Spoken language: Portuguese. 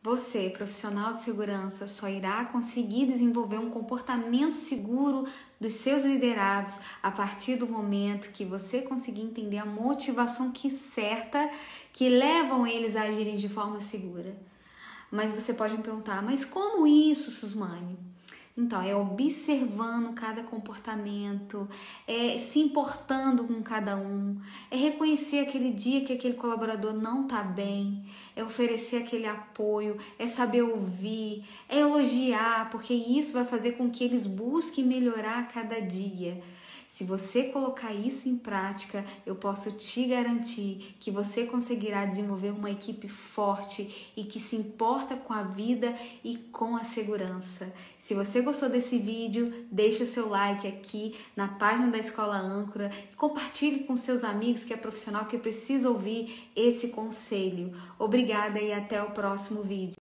Você, profissional de segurança, só irá conseguir desenvolver um comportamento seguro dos seus liderados a partir do momento que você conseguir entender a motivação certa que levam eles a agirem de forma segura. Mas você pode me perguntar, mas como isso, Suzmane? Então, é observando cada comportamento, é se importando com cada um, é reconhecer aquele dia que aquele colaborador não está bem, é oferecer aquele apoio, é saber ouvir, é elogiar, porque isso vai fazer com que eles busquem melhorar a cada dia. Se você colocar isso em prática, eu posso te garantir que você conseguirá desenvolver uma equipe forte e que se importa com a vida e com a segurança. Se você gostou desse vídeo, deixe o seu like aqui na página da Escola Âncora e compartilhe com seus amigos que é profissional que precisa ouvir esse conselho. Obrigada e até o próximo vídeo.